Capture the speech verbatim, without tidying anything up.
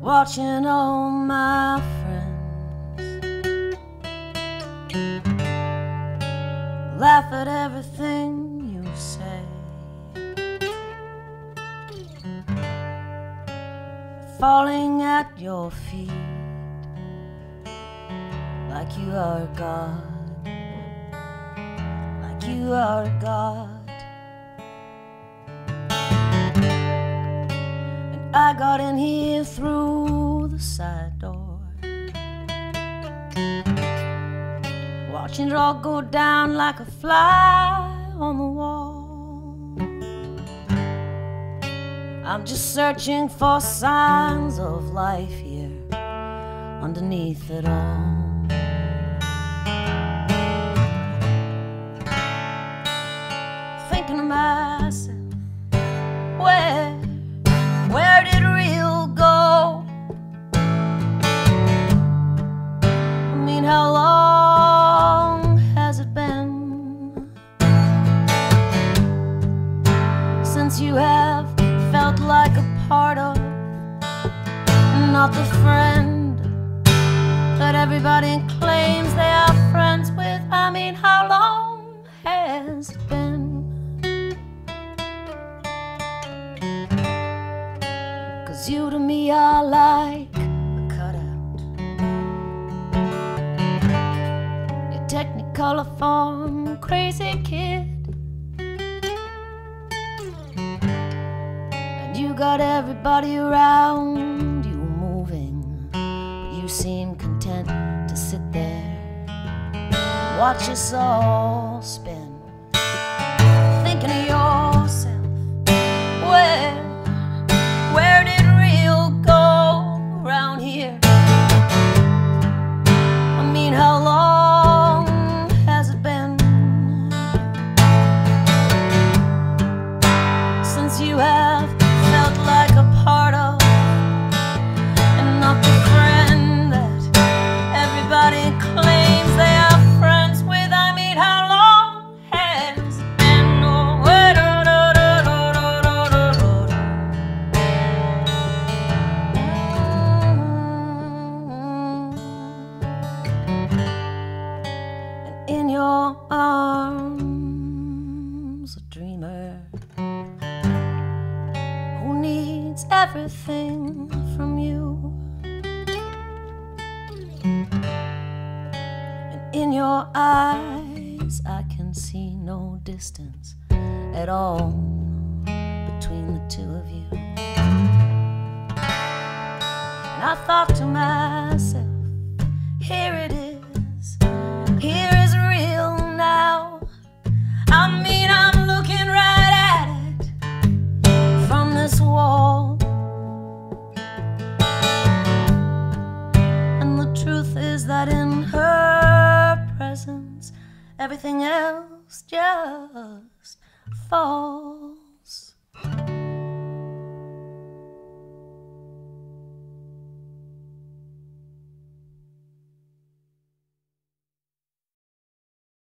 watching all my friends laugh at everything you say, falling at your feet like you are God, like you are God. And I got in here through the side door, watching it all go down like a fly on the wall. I'm just searching for signs of life here underneath it all. Thinking to myself, where, where did real go? I mean, how long has it been since you have felt like a part of, not the friend that everybody claims they are friends with? I mean, how long has it been? 'Cause you to me are like a cutout, your technicolor form, crazy kid. You got everybody around you moving, but you seem content to sit there, watch us all spin, thinking of yourself, where, where did real go around here? I mean, how long has it been since you have felt like a part of, and not the friend that everybody claims they are friends with? I mean, how long has it been? Oh, da, da, da, da, da, da, da, da. And in your arms, a dreamer needs everything from you, and in your eyes I can see no distance at all between the two of you. And I thought to myself, here it is, here is real now. I mean, I'm looking right at it from this wall, and the truth is that in her presence everything else just falls.